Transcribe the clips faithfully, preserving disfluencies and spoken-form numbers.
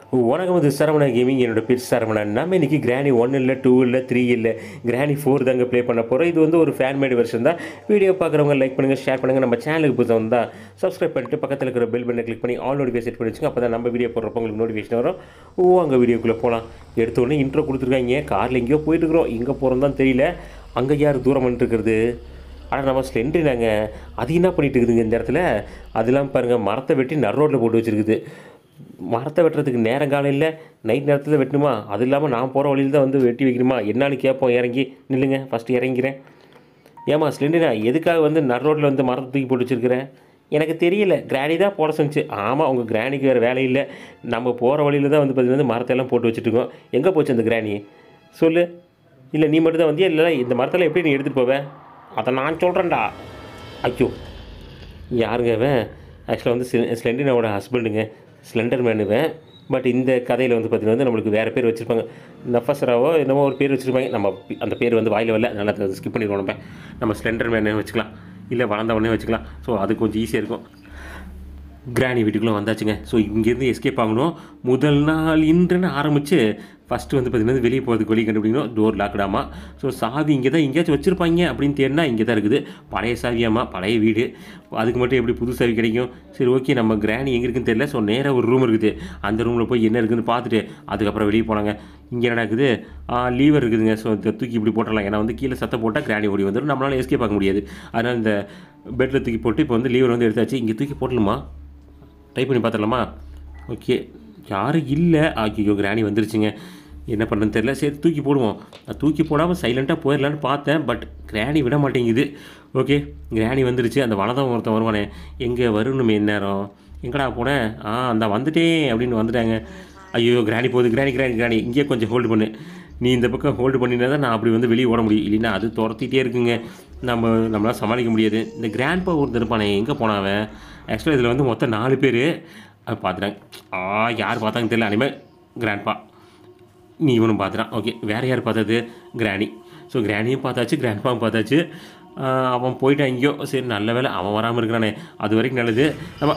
வணக்கம், இது சரவணா கேமிங். என்னோட பேர் சரவணன். நம்ம இன்றைக்கி கிராணி ஒன் இல்லை, டூ இல்லை, த்ரீ இல்லை, கிராணி ஃபோர் தாங்க ப்ளே பண்ண போகிறோம். இது வந்து ஒரு ஃபேன் மேட் வெர்ஷன் தான். வீடியோ பார்க்குறவங்க லைக் பண்ணுங்கள், ஷேர் பண்ணுங்கள். நம்ம சேனலுக்கு புதுசாக வந்தால் சப்ஸ்கிரைப் பண்ணிட்டு பக்கத்தில் இருக்கிற பெல் பட்டனை கிளிக் பண்ணி ஆல் நோட்டிஃபிகேஷன் செட் பண்ணி வச்சுங்க. அப்போ தான் நம்ம வீடியோ போடுறப்போ உங்களுக்கு நோட்டிஃபிகேஷன் வரும். ஓ, அங்கே வீடியோக்குள்ளே போகலாம். எடுத்தோடனே இன்ட்ரோ கொடுத்துருக்காங்க. காரில் எங்கேயோ போயிட்டுருக்குறோம். எங்கே போகிறோம் தான் தெரியல. அங்கே யார் தூரம் பண்ணிட்டுருக்கிறது? ஆனால் நம்ம ஸ்லெண்ட்ரி நாங்கள் அது என்ன பண்ணிட்டு இருக்குதுங்க இந்த இடத்துல? அதெல்லாம் பாருங்கள், மரத்தை வெட்டி நர் ரோட்டில் போட்டு வச்சுருக்குது. மரத்தை வெட்டுறதுக்கு நேரம் காலம் இல்லை, நைட் நேரத்தில் வெட்டணுமா? அது இல்லாமல் நான் போகிற வழியில் தான் வந்து வெட்டி வைக்கணுமா? என்னான்னு கேட்போம். இறங்கி நில்லுங்க, ஃபஸ்ட்டு இறங்கிறேன். ஏமா ஸ்லெண்டரா, எதுக்காக வந்து நர் ரோட்டில் வந்து மரத்தை தூக்கி போட்டு வச்சுருக்கிறேன்? எனக்கு தெரியல, கிராணி தான் போட சொன்னிச்சு. ஆமாம், உங்கள் கிராணிக்கு வேறு வேலை இல்லை. நம்ம போகிற வழியில் தான் வந்து பார்த்திங்கன்னா மரத்தெல்லாம் போட்டு வச்சுட்டுருக்கோம். எங்கே போச்சு அந்த கிராணி? சொல்லு. இல்லை நீ மட்டும் தான் வந்தியா? இல்லை இந்த மரத்தெல்லாம் எப்படி நீ எடுத்துகிட்டு போவேன்? அதை நான் சொல்கிறேன்டா. ஐயோ, யாருங்க அவன்? ஆக்சுவலாக வந்து ஸ்லெண்டரினாவோட ஹஸ்பண்டுங்க, ஸ்லெண்டர் மேனுவேன். பட் இந்த கதையில் வந்து பார்த்திங்கன்னா வந்து நம்மளுக்கு வேறு பேர் வச்சுருப்பாங்க. நஃபஸ்ராவோ என்னமோ ஒரு பேர் வச்சுருப்பாங்க. நம்ம அந்த பேர் வந்து வாயில் வரல, அதனால் அதை ஸ்கிப் பண்ணிடுவோம். நம்ம நம்ம ஸ்லெண்டர் மேனு வச்சுக்கலாம், இல்லை வளர்ந்தவொடனே வச்சுக்கலாம். ஸோ அது கொஞ்சம் ஈஸியாக இருக்கும். கிராணி வீட்டுக்குள்ளே வந்தாச்சுங்க. ஸோ இங்கேருந்து எஸ்கேப் ஆகணும். முதல் நாள் இன்றுன்னு ஆரம்பித்து ஃபஸ்ட்டு வந்து பார்த்திங்கன்னா வெளியே போகிறதுக்கு வழி கண்டுபிடிக்கணும். டோர் லாக்டாமா. ஸோ சாவி இங்கே தான் எங்கேயாச்சும் வச்சுருப்பாங்க அப்படின்னு தேடினா இங்கே தான் இருக்குது. பழைய சாவியாம்மா, பழைய வீடு. அதுக்கு மட்டும் எப்படி புது சாவி கிடைக்கும்? சரி, ஓகே. நம்ம கிராணி எங்கே இருக்குன்னு தெரியல. ஸோ நேராக ஒரு ரூம் இருக்குது. அந்த ரூமில் போய் என்ன இருக்குதுன்னு பார்த்துட்டு அதுக்கப்புறம் வெளியே போனாங்க. இங்கே என்ன இருக்குது? லீவர் இருக்குதுங்க. ஸோ இதை தூக்கி இப்படி போட்டுடலாம். ஏன்னா வந்து கீழே சத்தம் போட்டால் கிராணி ஓடி வந்துடும். நம்மளால் எஸ்கேப் ஆக முடியாது. அதனால் இந்த பெட்டில் தூக்கி போட்டு இப்போ வந்து லீவர் வந்து எடுத்தாச்சு. இங்கே தூக்கி போடணுமா? டைப் பண்ணி பார்த்துடலாமா? ஓகே, யாரும் இல்லை. ஐயோ, கிராணி வந்துருச்சுங்க. என்ன பண்ணுறதுன்னு தெரியல. சரி, தூக்கி போடுவோம். நான் தூக்கி போடாமல் சைலண்ட்டாக போயிடலான்னு பார்த்தேன். பட் கிராணி விட மாட்டேங்குது. ஓகே, கிராணி வந்துருச்சு. அந்த வளர்ந்தவன் ஒருத்தன் வருவானே, எங்கே வரணுமே நேரம்? எங்கடா போனேன்? ஆ, அந்த வந்துட்டேன் அப்படின்னு வந்துட்டாங்க. ஐயோ, கிராணி போகுது. கிராணி கிராணி கிராணி இங்கேயே கொஞ்சம் ஹோல்டு பண்ணு. நீ இந்த பக்கம் ஹோல்டு பண்ணினா தான் நான் அப்படி வந்து வெளியே ஓட முடியும். இல்லைன்னா அது துரத்திட்டே இருக்குங்க. நம்ம நம்மளால் சமாளிக்க முடியாது. இந்த கிராண்ட்பா ஒருத்தர் இருப்பானே, எங்கே போனாவன்? ஆக்சுவலாக இதில் வந்து மொத்தம் நாலு பேர் பார்த்துட்டாங்க. ஆ, யார் பார்த்தாங்கன்னு தெரியல. அனிமேல் கிராண்ட்பா நீ இவனும் பார்த்துட்டான். ஓகே, வேறு யார் பார்த்தது? கிராணி. ஸோ கிராணியும் பார்த்தாச்சு, கிராண்ட்பாவும் பார்த்தாச்சு. அவன் போயிட்டான் எங்கேயோ. சரி, நல்ல வேலை அவன் வராமல் இருக்கிறானே, அது வரைக்கும் நல்லது. நம்ம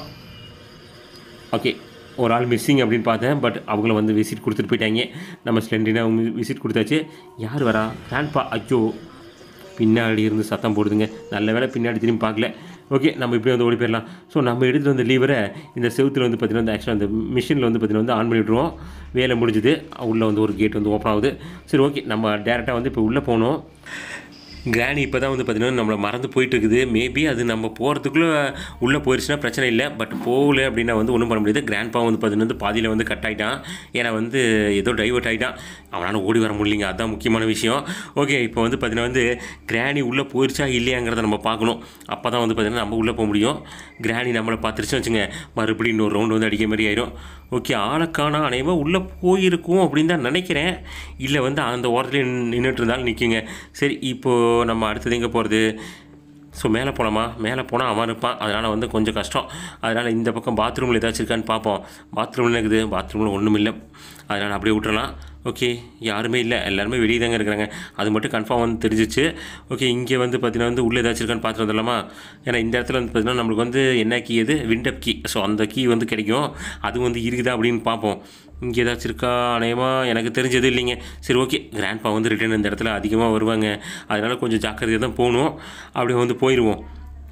ஓகே, ஒரு ஆள் மிஸ்ஸிங் அப்படின்னு பார்த்தேன். பட் அவங்கள வந்து விசிட் கொடுத்துட்டு போயிட்டாங்க. நம்ம ஸ்லெண்டரினா அவங்க விசிட் கொடுத்தாச்சு. யார் வரா? கிராண்ட்பா. ஐயோ, பின்னாடி இருந்து சத்தம் போடுதுங்க. நல்ல வேலை பின்னாடி திரும்பி பார்க்கல. ஓகே, நம்ம இப்படி வந்து ஓடி போயிடலாம். ஸோ நம்ம எடுத்துகிட்டு வந்த லீவரை இந்த செவுத்தில் வந்து பார்த்திங்கன்னா ஆக்சுவலாக அந்த மிஷினில் வந்து பார்த்திங்கன்னா வந்து ஆன் பண்ணி விட்ருவோம். வேலை முடிஞ்சுது. உள்ளே வந்து ஒரு கேட் வந்து ஓப்பன் ஆகுது. சரி, ஓகே, நம்ம டேரெக்டாக வந்து இப்போ உள்ளே போகணும். கிராணி இப்போ தான் வந்து பார்த்திங்கன்னா நம்மளை மறந்து போயிட்டுருக்குது. மேபி அது நம்ம போகிறதுக்குள்ளே உள்ளே போயிடுச்சுன்னா பிரச்சனை இல்லை. பட் போகல அப்படின்னா வந்து ஒன்றும் பண்ண முடியாது. கிராண்ட்பா வந்து பார்த்திங்கன்னா வந்து பாதியில் வந்து கட் ஆகிட்டான். ஏன்னா வந்து ஏதோ டைவர்ட் ஆகிட்டான். அவனால் ஓடி வர முடியலைங்க. அதுதான் முக்கியமான விஷயம். ஓகே, இப்போ வந்து பார்த்திங்கன்னா வந்து கிராணி உள்ளே போயிடுச்சா இல்லையாங்கிறத நம்ம பார்க்கணும். அப்போ தான் வந்து பார்த்திங்கன்னா நம்ம உள்ளே போக முடியும். கிராணி நம்மளை பார்த்துருச்சு வச்சுங்க, மறுபடியும் இன்னொரு ரவுண்டு வந்து அடிக்க மாதிரி ஆயிரும். ஓகே, ஆளுக்கான அனைவரும் உள்ளே போயிருக்கும் அப்படின்னு தான் நினைக்கிறேன். இல்லை வந்து அந்த ஓரத்துலேயே நின்றுட்டு இருந்தாலும் நிற்குங்க. சரி, இப்போது நம்ம அடுத்தது எங்கே போகிறது? ஸோ மேலே போகலாமா? மேலே போனால் அவன் இருப்பான். அதனால் வந்து கொஞ்சம் கஷ்டம். அதனால் இந்த பக்கம் பாத்ரூமில் ஏதாச்சும் இருக்கான்னு பார்ப்போம். பாத்ரூமில் இருக்குது. பாத்ரூமில் ஒன்றும் இல்லை. அதனால் அப்படியே விட்டுறலாம். ஓகே, யாருமே இல்லை, எல்லாருமே வெளியே தாங்க இருக்கிறாங்க. அது மட்டும் கன்ஃபார்ம் வந்து தெரிஞ்சிச்சு. ஓகே, இங்கே வந்து பார்த்திங்கன்னா வந்து உள்ளே ஏதாச்சும் இருக்கான்னு பார்த்துட்டு வந்துடலாமா? ஏன்னா இந்த இடத்துல வந்து பார்த்திங்கன்னா நம்மளுக்கு வந்து என்ன கீ? எது விண்டப் கீ. ஸோ அந்த கீ வந்து கிடைக்கும். அது வந்து இருக்குதா அப்படின்னு பார்ப்போம். இங்கே ஏதாச்சும் இருக்கா? அநேகமாக எனக்கு தெரிஞ்சது இல்லைங்க. சரி, ஓகே, கிராண்ட்பா வந்து ரிட்டர்ன் இந்த இடத்துல அதிகமாக வருவாங்க. அதனால் கொஞ்சம் ஜாக்கிரதையாக தான் போகணும். அப்படியே வந்து போயிடுவோம்.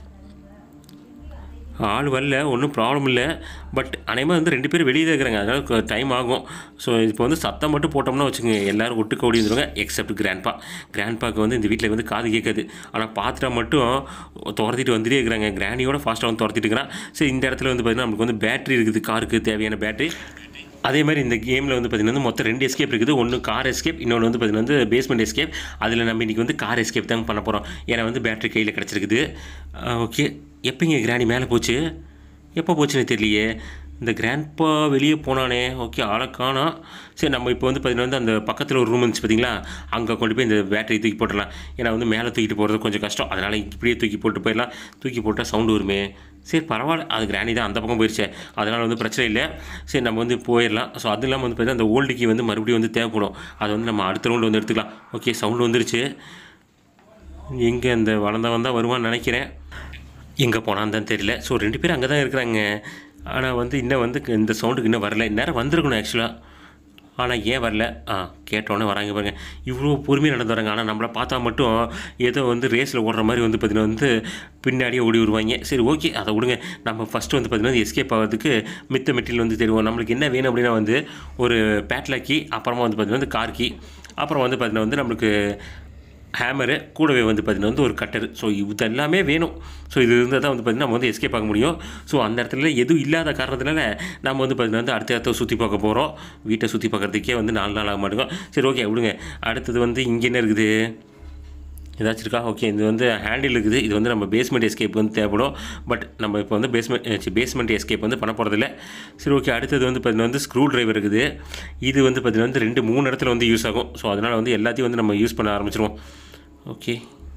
ஆள் வரல, ஒன்றும் ப்ராப்ளம் இல்லை. பட் அநேகமாக வந்து ரெண்டு பேரும் வெளியே தான் இருக்கிறாங்க. அதனால் டைம் ஆகும். ஸோ இப்போ வந்து சத்தம் மட்டும் போட்டோம்னா வச்சுங்க, எல்லோரும் ஒட்டுக்க ஓடி வந்துடுவாங்க. Accept grandpa. கிராண்ட்பாக்கு வந்து இந்த வீட்டில் வந்து காது கேட்காது. ஆனால் பார்த்துட்டா மட்டும் துரத்திட்டு வந்துட்டே இருக்கிறாங்க. கிராணியோட ஃபாஸ்ட்டாக வந்து துரத்திட்டு இருக்கிறான். சரி, இந்த இடத்துல வந்து பார்த்திங்கன்னா நமக்கு வந்து பேட்டரி இருக்குது. காருக்கு தேவையான பேட்டரி. அதே மாதிரி இந்த கேமில் வந்து பார்த்திங்கன்னா மொத்தம் ரெண்டு எஸ்கேப் இருக்குது. ஒன்று கார் எஸ்கேப், இன்னொன்று வந்து பார்த்திங்கன்னா வந்து பேஸ்மெண்ட் எஸ்கேப். அதில் நம்ம இன்றைக்கி வந்து கார் எஸ்கேப் தான் பண்ண போகிறோம். ஏன்னா வந்து பேட்டரி கையில் கிடச்சிருக்குது. ஓகே, எப்போங்க கிராணி மேலே போச்சு? எப்போ போச்சுன்னு தெரியலையே. இந்த கிராண்ட்பா வெளியே போனானே. ஓகே, ஆளை காணோம். சரி, நம்ம இப்போ வந்து பார்த்திங்கன்னா வந்து அந்த பக்கத்தில் ஒரு ரூம் இருந்துச்சு பார்த்திங்களா, அங்கே கொண்டு போய் இந்த பேட்டரி தூக்கி போட்டுடலாம். ஏன்னா வந்து மேலே தூக்கிட்டு போகிறது கொஞ்சம் கஷ்டம். அதனால் இப்படியே தூக்கி போட்டு போயிடலாம். தூக்கி போட்டால் சவுண்டு வருமே. சரி, பரவாயில்ல, அது கிராணி தான் அந்த பக்கம் போயிடுச்சு. அதனால் வந்து பிரச்சனை இல்லை. சரி, நம்ம வந்து போயிடலாம். ஸோ அது இல்லாமல் வந்து பார்த்திங்கன்னா அந்த ஓல்டு கீ வந்து மறுபடியும் வந்து தேவைப்படும். அது வந்து நம்ம அடுத்த ரவுண்டு வந்து எடுத்துக்கலாம். ஓகே, சவுண்டு வந்துருச்சு. எங்கே அந்த வளர்ந்தவன் தான் வருவான்னு நினைக்கிறேன். எங்கே போனான்னு தான் தெரியல. ஸோ ரெண்டு பேரும் அங்கே தான் இருக்கிறாங்க. ஆனால் வந்து இன்னும் வந்து இந்த சவுண்டுக்கு இன்னும் வரல. இந்நேரம் வந்திருக்கணும் ஆக்சுவலாக. ஆனால் ஏன் வரல? ஆ கேட்டோன்னே வராங்க பாருங்க. இவ்வளோ பொறுமையாக நடந்து வராங்க. ஆனால் நம்மளை பார்த்தா மட்டும் ஏதோ வந்து ரேஸில் ஓடுற மாதிரி வந்து பார்த்திங்கன்னா வந்து பின்னாடியே ஓடி வருவாங்க. சரி ஓகே, அதை விடுங்க. நம்ம ஃபஸ்ட்டு வந்து பார்த்திங்கன்னா எஸ்கேப் ஆகிறதுக்கு மித்த மெட்டீரியல் வந்து தெரியும். நம்மளுக்கு என்ன வேணும் அப்படின்னா வந்து ஒரு பேட்லாக்கி, அப்புறமா வந்து பார்த்திங்கன்னா வந்து கார் கீ, அப்புறம் வந்து பார்த்திங்கன்னா வந்து நம்மளுக்கு ஹேமரு, கூடவே வந்து பார்த்திங்கன்னா வந்து ஒரு கட்டர். ஸோ இது எல்லாமே வேணும். ஸோ இது இருந்தால் தான் வந்து பார்த்திங்கன்னா நம்ம வந்து எஸ்கேப் ஆக முடியும். ஸோ அந்த இடத்துல எதுவும் இல்லாத காரணத்தினால நம்ம வந்து பார்த்திங்கன்னா வந்து அடுத்த இடத்த சுற்றி பார்க்க போகிறோம். வீட்டை சுற்றி பார்க்குறதுக்கே வந்து நாலு நாள் ஆக மாட்டேங்கும். சரி ஓகே விடுங்க. அடுத்தது வந்து இங்கே என்ன இருக்குது? ஏதாச்சும் இருக்கா? ஓகே, இது வந்து ஹேண்டில் இருக்குது. இது வந்து நம்ம பேஸ்மெண்ட் எஸ்கேப் வந்து தேவைப்படும். பட் நம்ம இப்போ வந்து பேஸ்மெண்ட் பேஸ்மெண்ட் எஸ்கேப் வந்து பண்ண போகிறதில்ல. சரி ஓகே, அடுத்தது வந்து பார்த்திங்கன்னா வந்து ஸ்க்ரூ ட்ரைவர் இருக்குது. இது வந்து பார்த்திங்கன்னா வந்து ரெண்டு மூணு இடத்துல வந்து யூஸ் ஆகும். ஸோ அதனால் வந்து எல்லாத்தையும் வந்து நம்ம யூஸ் பண்ண ஆரம்பிச்சிருவோம். ஓகே,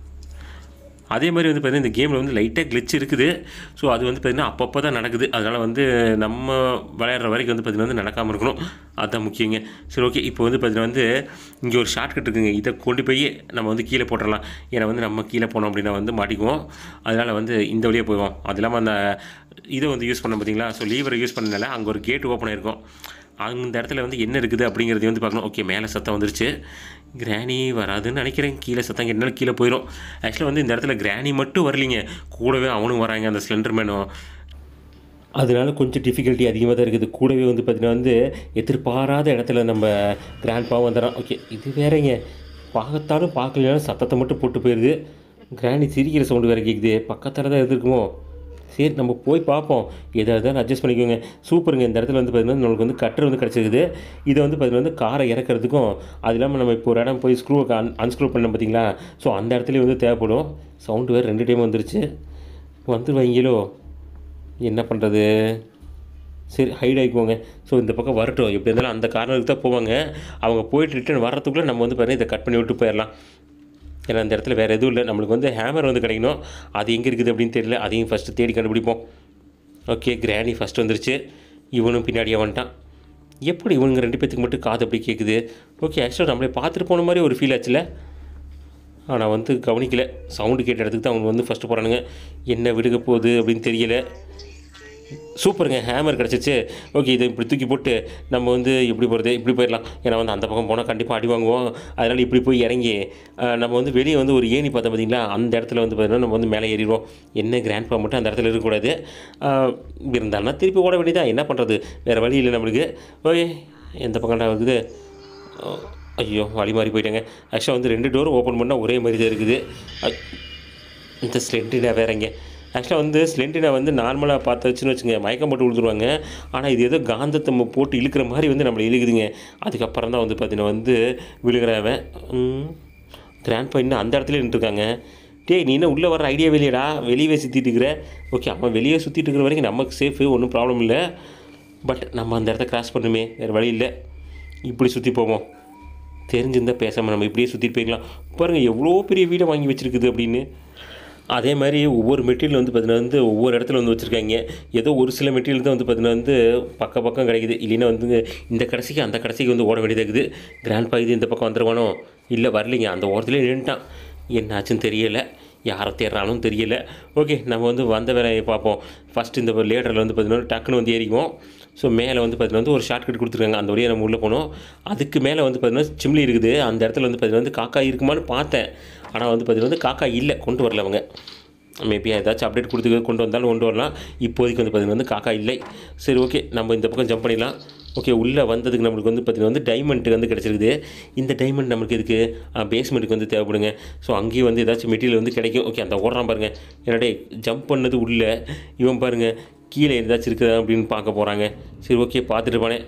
அதே மாதிரி வந்து பார்த்திங்கன்னா இந்த கேமில் வந்து லைட்டாக கிளிச் இருக்குது. ஸோ அது வந்து பார்த்திங்கன்னா அப்பப்போ தான் நடக்குது. அதனால் வந்து நம்ம விளையாடுற வரைக்கும் வந்து பார்த்திங்கன்னா வந்து நடக்காமல் இருக்கணும். அதுதான் முக்கியங்க. சரி ஓகே, இப்போ வந்து பார்த்திங்கன்னா வந்து இங்கே ஒரு ஷார்ட்கட் இருக்குங்க. இதை கொண்டு போய் நம்ம வந்து கீழே போட்டுடலாம். ஏன்னா வந்து நம்ம கீழே போனோம் அப்படின்னா வந்து மாட்டிக்குவோம். அதனால் வந்து இந்த வழியாக போயிடுவோம். அது இல்லாமல் அந்த இதை வந்து யூஸ் பண்ண பார்த்தீங்களா? ஸோ லீவரை யூஸ் பண்ணனால அங்கே ஒரு கேட் ஓப்பன் ஆகிருக்கும். அந்த இடத்துல வந்து என்ன இருக்குது அப்படிங்கிறத வந்து பார்க்கணும். ஓகே, மேலே சத்தம் வந்துருச்சு. கிராணி வராதுன்னு நினைக்கிறேன். கீழே சத்தம் கேட்டாலும் கீழே போயிடும். ஆக்சுவலாக வந்து இந்த இடத்துல கிராணி மட்டும் வரலிங்க, கூடவே அவனும் வராங்க, அந்த ஸ்லெண்டர்மேனும். அதனால கொஞ்சம் டிஃபிகல்ட்டி அதிகமாக தான் இருக்குது. கூடவே வந்து பார்த்திங்கன்னா வந்து எதிர்பாராத இடத்துல நம்ம கிராண்ட்பாவும் வந்துடுறான். ஓகே, இது வேறங்க, பார்த்தாலும் பார்க்கலனாலும் சத்தத்தை மட்டும் போட்டு போயிடுது. கிராணி சிரிக்கிற சவுண்டு வேறு கேட்குது. பக்கத்தில் தான் எதிர்க்குமோ? சரி நம்ம போய் பார்ப்போம். எதாக இருந்தாலும் அட்ஜஸ்ட் பண்ணிக்கோங்க. சூப்பருங்க. இந்த இடத்துல வந்து பார்த்திங்கன்னா நம்மளுக்கு வந்து கட்டர் வந்து கிடச்சிருக்குது. இதை வந்து பார்த்திங்கன்னா வந்து காரை இறக்கிறதுக்கும், அது இல்லாமல் நம்ம இப்போ ஒரு இடம் போய் ஸ்க்ரூவை அன் அன்ஸ்க்ரூ பண்ண பார்த்தீங்களா? ஸோ அந்த இடத்துலையும் வந்து தேவைப்படும். சவுண்டு வேறு ரெண்டு டைம் வந்துருச்சு. வந்துடுவாங்களோ, என்ன பண்ணுறது? சரி ஹைட் ஆகிக்குவோங்க. ஸோ இந்த பக்கம் வரட்டும். எப்படி இருந்தாலும் அந்த கார்னருக்கு தான் போவாங்க. அவங்க போயிட்டு ரிட்டர்ன் வர்றதுக்குள்ளே நம்ம வந்து பார்த்திங்கன்னா இதை கட் பண்ணி விட்டு போயிடலாம். ஏன்னா அந்த இடத்துல வேறு எதுவும் இல்லை. நம்மளுக்கு வந்து ஹேமர் வந்து கிடைக்கணும். அது எங்கே இருக்குது அப்படின்னு தெரியல. அதையும் ஃபஸ்ட்டு தேடி கண்டுபிடிப்போம். ஓகே, கிராணி ஃபஸ்ட்டு வந்துருச்சு. இவனும் பின்னாடியே வந்துட்டான். எப்படி இவனுங்க ரெண்டு பேத்துக்கு மட்டும் காது அப்படி கேட்குது? ஓகே, ஆக்சுவலாக நம்மளே பார்த்துட்டு போன மாதிரி ஒரு ஃபீல் ஆச்சுல. ஆனால் வந்து கவனிக்கலை. சவுண்டு கேட்ட இடத்துக்கு தான் அவங்க வந்து ஃபஸ்ட்டு போகிறானுங்க. என்ன விடுக போகுது அப்படின்னு தெரியலை. சூப்பருங்க, ஹேமர் கிடச்சிச்சு. ஓகே, இதை இப்படி தூக்கி போட்டு நம்ம வந்து இப்படி போகிறது, இப்படி போயிடலாம். ஏன்னா வந்து அந்த பக்கம் போனால் கண்டிப்பாக அடி வாங்குவோம். அதனால் இப்படி போய் இறங்கி நம்ம வந்து வெளியே வந்து ஒரு ஏணி பார்த்தோம் பார்த்தீங்களா? அந்த இடத்துல வந்து பார்த்திங்கன்னா நம்ம வந்து மேலே ஏறிடுவோம். என்ன கிராண்ட்பா மட்டும் அந்த இடத்துல இருக்கக்கூடாது. இருந்தாலும் திருப்பி ஓட வேண்டியதான். என்ன பண்ணுறது, வேறு வழி இல்லை நம்மளுக்கு. ஓகே, எந்த பக்கம்டா இருக்குது? ஐயோ, வழி மாறி போயிட்டாங்க. ஆக்சுவலாக வந்து ரெண்டு டோரும் ஓப்பன் பண்ணால் ஒரே மாதிரி தான் இருக்குது. இந்த ஸ்லெண்டினா வேறங்க. ஆக்சுவலாக வந்து ஸ்லெண்டினா வந்து நார்மலாக பார்த்துச்சுன்னு வச்சுங்க, மயக்கம் போட்டு விழுந்துருவாங்க. ஆனால் இது ஏதோ காந்தத்தை போட்டு இழுக்கிற மாதிரி வந்து நம்மளை இழுக்குதுங்க. அதுக்கப்புறம் தான் வந்து பார்த்தீங்கன்னா வந்து விழுகிறவன். கிராண்ட்பா இன்னும் அந்த இடத்துல நின்றுருக்காங்க. டேய், நீ என்ன உள்ளே வர ஐடியா வெளியடா? வெளியே சுற்றிட்டு இருக்கிற. ஓகே, அவன் வெளியே சுற்றிட்டு இருக்கிற வரைக்கும் நமக்கு சேஃபு, ஒன்றும் ப்ராப்ளம் இல்லை. பட் நம்ம அந்த இடத்த கிராஸ் பண்ணுமே, வேறு வழி இல்லை. இப்படி சுற்றி போவோம். தெரிஞ்சிருந்தால் பேசாமல் நம்ம இப்படியே சுற்றிட்டு போய்க்கலாம். பாருங்கள் எவ்வளோ பெரிய வீடை வாங்கி வச்சுருக்குது அப்படின்னு. அதே மாதிரி ஒவ்வொரு மெட்டீரியல் வந்து பார்த்திங்கன்னா வந்து ஒவ்வொரு இடத்துல வந்து வச்சுருக்காங்க. ஏதோ ஒரு சில மெட்டீரியல் தான் வந்து பார்த்திங்கன்னா வந்து பக்கம் பக்கம் கிடைக்குது. இல்லைன்னா வந்து இந்த கடைசிக்கு அந்த கடைசிக்கு வந்து ஓட வேண்டியதாக இருக்குது. கிராண்ட்பா இது இந்த பக்கம் வந்துடுவானோ? இல்லை வரலைங்க, அந்த ஓரத்துலேயே நின்றுட்டான். என்ன ஆச்சுன்னு தெரியலை, யாரை தேடுறாலும் தெரியலை. ஓகே, நம்ம வந்து வந்த வேலையை பார்ப்போம். ஃபஸ்ட்டு இந்த லேடரில் வந்து பார்த்திங்கன்னா டக்குன்னு வந்து ஏறிக்குவோம். ஸோ மேலே வந்து பார்த்திங்கன்னா வந்து ஒரு ஷார்ட்கட் கொடுத்துருக்காங்க. அந்த வழியாக நம்ம உள்ளே போனோம். அதுக்கு மேலே வந்து பார்த்திங்கன்னா சிம்லி இருக்குது. அந்த இடத்துல வந்து பார்த்திங்கன்னா வந்து காக்கா இருக்குமான்னு பார்த்தேன். ஆனால் வந்து பார்த்திங்கன்னா வந்து காக்கா இல்லை, கொண்டு வரல அவங்க. மேபி ஏதாச்சும் அப்டேட் கொடுத்து கொண்டு வந்தாலும் கொண்டு வரலாம். இப்போதைக்கு வந்து பார்த்திங்கன்னா வந்து காக்கா இல்லை. சரி ஓகே, நம்ம இந்த பக்கம் ஜம்ப் பண்ணிடலாம். ஓகே, உள்ளே வந்ததுக்கு நம்மளுக்கு வந்து பார்த்திங்கன்னா வந்து டைமண்ட் வந்து கிடச்சிருக்குது. இந்த டைமண்ட் நம்மளுக்கு இதுக்கு பேஸ்மெண்ட்டுக்கு வந்து தேவைப்படுங்க. ஸோ அங்கேயும் வந்து ஏதாச்சும் மெட்டீரியல் வந்து கிடைக்கும். ஓகே, அந்த ஓடுறான் பாருங்கள். என்னடே ஜம்ப் பண்ணது உள்ளே, இவன் பாருங்கள் கீழே ஏதாச்சும் இருக்குதா அப்படின்னு பார்க்க போகிறாங்க. சரி ஓகே, பார்த்துட்டு போனேன்.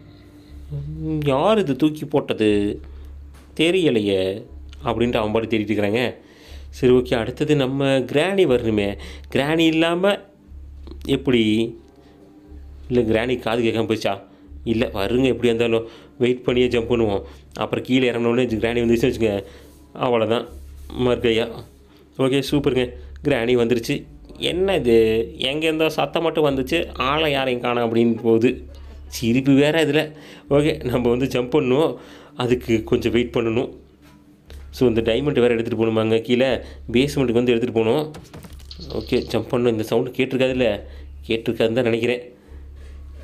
யார் இது தூக்கி போட்டது தெரியலையே அப்படின்ட்டு அவன் பாட்டு தேடிட்டு இருக்கிறாங்க. சரி ஓகே, அடுத்தது நம்ம கிராணி வரணுமே. கிராணி இல்லாமல் எப்படி? இல்லை கிராணி காது கேட்காம போயிச்சா? இல்லை வருங்க, எப்படியா இருந்தாலும் வெயிட் பண்ணியே ஜம்ப் பண்ணுவோம். அப்புறம் கீழே இறங்கினோடனே கிராணி வந்துருச்சுன்னு வச்சுங்க, அவ்வளோதான் மறுக்கையா. ஓகே சூப்பருங்க, கிராணி வந்துருச்சு. என்ன இது, எங்கே இருந்தோ சத்தம் மட்டும் வந்துச்சு, ஆளை யாரையும் காணோம் அப்படின்னு போகுது. சிரிப்பு வேறு இதில். ஓகே, நம்ம வந்து ஜம்ப் பண்ணணும், அதுக்கு கொஞ்சம் வெயிட் பண்ணணும். ஸோ இந்த டைமண்ட் வேறு எடுத்துகிட்டு போகணுமாங்க, கீழே பேஸ்மெண்ட்டுக்கு வந்து எடுத்துகிட்டு போகணும். ஓகே ஜம்ப் பண்ணணும். இந்த சவுண்டு கேட்டிருக்காது இல்லை, கேட்டிருக்காதுன்னு தான் நினைக்கிறேன்.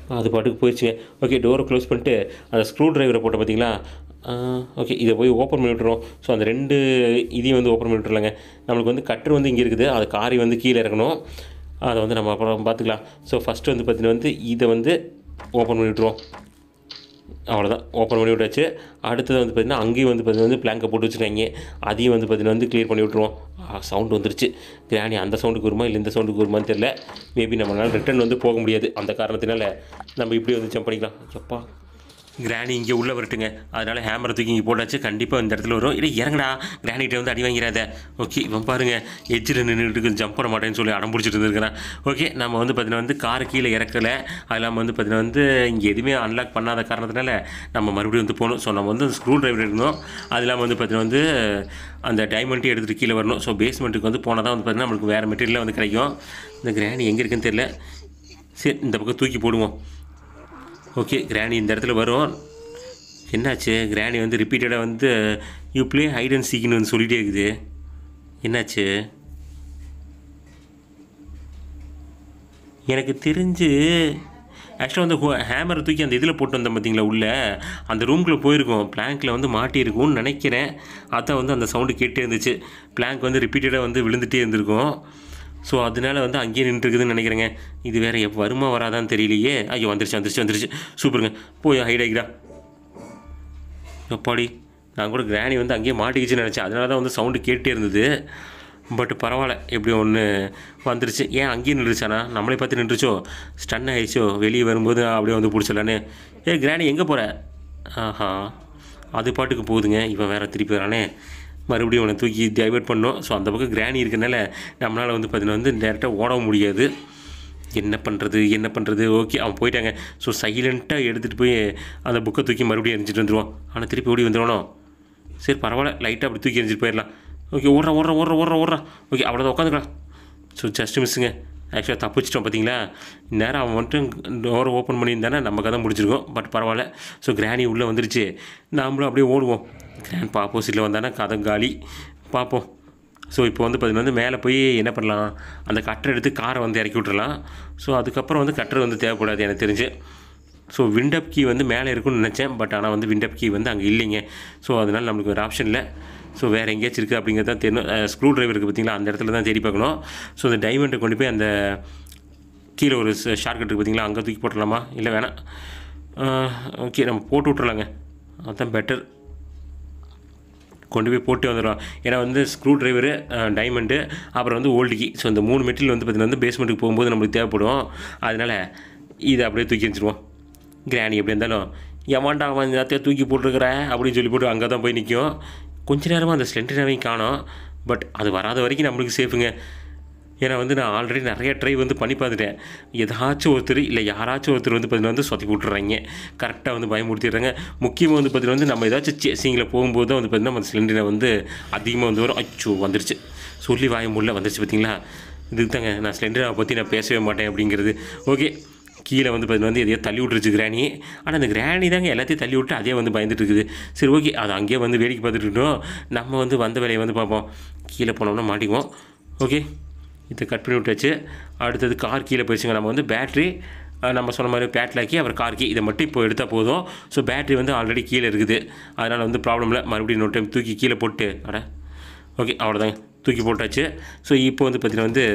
அது பாட்டுக்கு போயிடுச்சுங்க. ஓகே, டோரை க்ளோஸ் பண்ணிட்டு அந்த ஸ்க்ரூ ட்ரைவரை போட்டு பார்த்தீங்களா? ஓகே, இதை போய் ஓப்பன் பண்ணி விட்டுருவோம். ஸோ அந்த ரெண்டு இதையும் வந்து ஓப்பன் பண்ணி விட்டுருலாங்க. நம்மளுக்கு வந்து கட்டர் வந்து இங்கே இருக்குது, அது காரி வந்து கீழே இறக்கணும். அதை வந்து நம்ம அப்புறம் பார்த்துக்கலாம். ஸோ ஃபஸ்ட்டு வந்து பார்த்தீங்கன்னா வந்து இதை வந்து ஓப்பன் பண்ணி விட்டுருவோம். அவ்வளோதான், ஓப்பன் பண்ணி விட்டாச்சு. அடுத்தது வந்து பார்த்திங்கன்னா அங்கேயும் வந்து பார்த்திங்கன்னா வந்து பிளாங்கை போட்டு வச்சுருக்காங்க. அதையும் வந்து பார்த்திங்கன்னா வந்து க்ளியர் பண்ணி விட்ருவோம். சவுண்டு வந்துருச்சு. கிராணி அந்த சவுண்டுக்கு வருமா இல்லை இந்த சவுண்டுக்கு வருமானு தெரில. மேபி நம்மளால் ரிட்டன் வந்து போக முடியாது. அந்த காரணத்தினால நம்ம இப்படி வந்து ஜம்ப் பண்ணிக்கலாம். எப்பா, கிராணி இங்கே உள்ளே வரட்டுங்க. அதனால் ஹேமரை தூக்கி இங்கே போட்டாச்சு. கண்டிப்பாக இந்த இடத்துல வரும். இல்லை இறங்கடா, கிராணிகிட்ட வந்து அடி வாங்கிறாத. ஓகே, இவன் பாருங்கள் எஜ்ஜில் நின்றுட்டு ஜம்ப் பண்ண மாட்டேன்னு சொல்லி அடம் பிடிச்சிட்டு இருந்துருக்கிறேன். ஓகே, நம்ம வந்து பார்த்தீங்கன்னா வந்து கார் கீழே இறக்கலை. அது இல்லாமல் வந்து பார்த்தீங்கன்னா வந்து இங்கே எதுவுமே அன்லாக் பண்ணாத காரணத்தினால நம்ம மறுபடியும் வந்து போகணும். ஸோ நம்ம வந்து ஸ்க்ரூ ட்ரைவர் இருந்தோம். அது இல்லாமல் வந்து பார்த்தீங்கன்னா வந்து அந்த டைமண்ட்டையும் எடுத்துகிட்டு கீழே வரணும். ஸோ பேஸ்மெண்ட்டுக்கு வந்து போனால் தான் வந்து பார்த்தீங்கன்னா நம்மளுக்கு வேறு மெட்டீரியலாக வந்து கிடைக்கும். இந்த கிராணி எங்கே இருக்குன்னு தெரியல. சரி, இந்த பக்கம் தூக்கி போடுவோம். ஓகே, கிராணி இந்த இடத்துல வரும். என்னாச்சு, கிராணி வந்து ரிப்பீட்டடாக வந்து யூ ப்ளே ஹைட் அண்ட் சீக்னு வந்து சொல்லிகிட்டே இருக்குது. என்னாச்சு, எனக்கு தெரிஞ்சு ஆக்சுவலாக வந்து ஹேமரை தூக்கி அந்த இதில் போட்டு வந்தேன் பார்த்தீங்களா, உள்ளே அந்த ரூம்குள்ளே போயிருக்கோம். பிளாங்க்கில் வந்து மாட்டியிருக்கும்னு நினைக்கிறேன். அதான் வந்து அந்த சவுண்டு கேட்டே இருந்துச்சு. பிளாங்க் வந்து ரிப்பீட்டடாக வந்து விழுந்துகிட்டே இருந்திருக்கும். ஸோ அதனால வந்து அங்கேயே நின்றுருக்குதுன்னு நினைக்கிறேங்க. இது வேறு எப்போ வருமா வராதான்னு தெரியலையே. ஐயோ, வந்துருச்சு வந்துருச்சு வந்துருச்சு சூப்பருங்க. போய் ஹைட் ஆகிடா. எப்பாடி, நான் கூட கிராணி வந்து அங்கேயே மாட்டிக்கிச்சுன்னு நினச்சேன். அதனால தான் வந்து சவுண்டு கேட்டே இருந்தது. பட் பரவாயில்ல, எப்படி ஒன்று வந்துருச்சு. ஏன் அங்கேயே நின்றுச்சானா, நம்மளே பார்த்து நின்றுச்சோ, ஸ்டன் ஆகிடுச்சோ. வெளியே வரும்போது அப்படியே வந்து பிடிச்சலான்னு. ஏ கிராணி எங்கே போகிற? ஆஹா, அது பாட்டுக்கு போகுதுங்க. இவன் வேறு திருப்பி வரானே. மறுபடியும் அவனை தூக்கி டைவர்ட் பண்ணோம். ஸோ அந்த பக்கம் கிராணி இருக்கனால நம்மளால் வந்து பார்த்தீங்கன்னா வந்து டேரெக்டாக ஓட முடியாது. என்ன பண்ணுறது என்ன பண்ணுறது ஓகே, அவன் போயிட்டாங்க. ஸோ சைலண்ட்டாக எடுத்துகிட்டு போய் அந்த புக்கை தூக்கி மறுபடியும் எரிஞ்சிட்டு வந்துடுவான். ஆனால் திருப்பி ஓடி வந்துடுவானோ? சரி பரவாயில்ல, லைட்டாக அப்படி தூக்கி எரிஞ்சிட்டு போயிடலாம். ஓகே, ஓடுறா ஓடுறா ஓடுறா ஓடுறா ஓடுறா ஓகே, அவ்வளோதான் உட்காந்துக்கலாம். ஸோ ஜஸ்ட் மிஸ்ஸுங்க. ஆக்சுவலாக தப்பிச்சிட்டோம் பார்த்தீங்களா. நேரம் அவன் வந்துட்டு டோரை ஓப்பன் பண்ணியிருந்தானே நம்ம கதை முடிச்சிருக்கோம். பட் பரவாயில்ல. ஸோ கிராணி உள்ளே வந்துருச்சு. நாமளும் அப்படியே ஓடுவோம். கிராண்ட் ஆப்போசிட்டில் வந்தானா கதை காலி. பார்ப்போம். ஸோ இப்போ வந்து பார்த்திங்கன்னா வந்து மேலே போய் என்ன பண்ணலாம், அந்த கட்டரை எடுத்து காரை வந்து இறக்கி விட்றலாம். ஸோ அதுக்கப்புறம் வந்து கட்டர் வந்து தேவைப்படாது எனக்கு தெரிஞ்சு. ஸோ விண்டப் கீ வந்து மேலே இருக்குன்னு நினச்சேன். பட் ஆனால் வந்து விண்டப் கீ வந்து அங்கே இல்லைங்க. ஸோ அதனால் நம்மளுக்கு ஒரு ஆப்ஷன் இல்லை. ஸோ வேறு எங்கேயாச்சும் இருக்குது அப்படிங்கிறது தான் தெரியணும். ஸ்க்ரூ ட்ரைவர் இருக்குது பார்த்திங்களா, அந்த இடத்துல தான் தேடி பார்க்கணும். ஸோ அந்த டைமண்டை கொண்டு போய் அந்த கீழே ஒரு ஷார்ட் கட் இருக்குது பார்த்திங்களா, அங்கே தூக்கி போட்டுடலாமா? இல்லை வேணாம். ஓகே, நம்ம போட்டு விட்றலாங்க, அதுதான் பெட்டர். கொண்டு போய் போட்டு வந்துடுவோம். ஏன்னா வந்து ஸ்க்ரூ ட்ரைவரு, டைமண்டு, அப்புறம் வந்து ஓல்டு கீ. ஸோ இந்த மூணு மெட்டீரியல் வந்து பார்த்திங்கன்னா வந்து பேஸ்மெண்ட்டுக்கு போகும்போது நம்மளுக்கு தேவைப்படும். அதனால் இதை அப்படியே தூக்கி வச்சுருவோம். கிராணி எப்படி இருந்தாலும் எவாண்டா அவன் எல்லாத்தையும் தூக்கி போட்டுருக்குற அப்படின்னு சொல்லி போட்டு அங்கே தான் போய் நிற்கும். கொஞ்ச நேரமாக அந்த ஸ்லெண்டராவையும் காணோம். பட் அது வராத வரைக்கும் நம்மளுக்கு சேஃபுங்க. ஏன்னா வந்து நான் ஆல்ரெடி நிறைய ட்ரை வந்து பண்ணி பார்த்துட்டேன். ஏதாச்சும் ஒருத்தர் இல்லை யாராச்சும் ஒருத்தர் வந்து பார்த்திங்கன்னா வந்து சொத்தி விட்டுறாங்க, கரெக்டாக வந்து பயமுறுத்திடுறாங்க. முக்கியமாக வந்து பார்த்திங்கன்னா வந்து நம்ம ஏதாச்சும் சேசிங்கில் போகும்போது தான் வந்து பார்த்திங்கன்னா அந்த சிலிண்டரை வந்து அதிகமாக வந்து வரும். அச்சோ வந்துருச்சு, சொல்லி வாய முடியல, வந்துருச்சு பார்த்திங்களா. இதுக்கு தாங்க நான் சிலிண்டரை பற்றி நான் பேசவே மாட்டேன் அப்படிங்கிறது. ஓகே, கீழே வந்து பார்த்திங்கன்னா வந்து எதையோ தள்ளி விட்டுருச்சு கிராணி. ஆனால் அந்த கிராணி தாங்க எல்லாத்தையும் தள்ளி விட்டு அதே வந்து பயந்துட்டு இருக்குது. சரி ஓகே, அது அங்கேயே வந்து வேடிக்கை பார்த்துட்டு இருக்கட்டும். நம்ம வந்து வந்த வேலையை வந்து பார்ப்போம். கீழே போனோம்னா மாட்டிக்குவோம். ஓகே, இதை கட் பண்ணி விட்டாச்சு. அடுத்தது கார் கீழே போயிடுச்சுங்க. நம்ம வந்து பேட்ரி நம்ம சொன்ன மாதிரி பேட்லாக்கி அப்புறம் கார் கீ இதை மட்டும் இப்போ எடுத்தால் போதும். ஸோ பேட்ரி வந்து ஆல்ரெடி கீழே இருக்குது. அதனால் வந்து ப்ராப்ளம் இல்லை. மறுபடியும் இன்னொரு டைம் தூக்கி கீழே போட்டு அட ஓகே அவ்வளோதாங்க, தூக்கி போட்டாச்சு. ஸோ இப்போ வந்து பார்த்திங்கன்னா வந்து